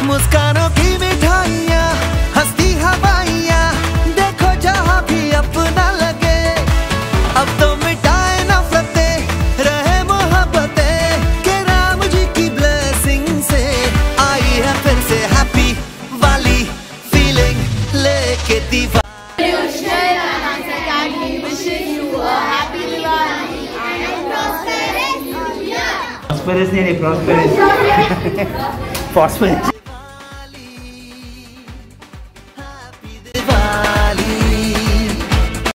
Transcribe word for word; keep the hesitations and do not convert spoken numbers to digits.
मुस्कानों की मिठाइयाँ, हंसती हवाइयाँ, देखो जहाँ भी अपना लगे। अब तो मिटाए नफरतें, रहे मोहब्बतें, के राम जी की ब्लेसिंग से आई है फिर से हैप्पी वाली फीलिंग लेके दीवार। Prosperous नहीं नहीं prosperous. Prosperous.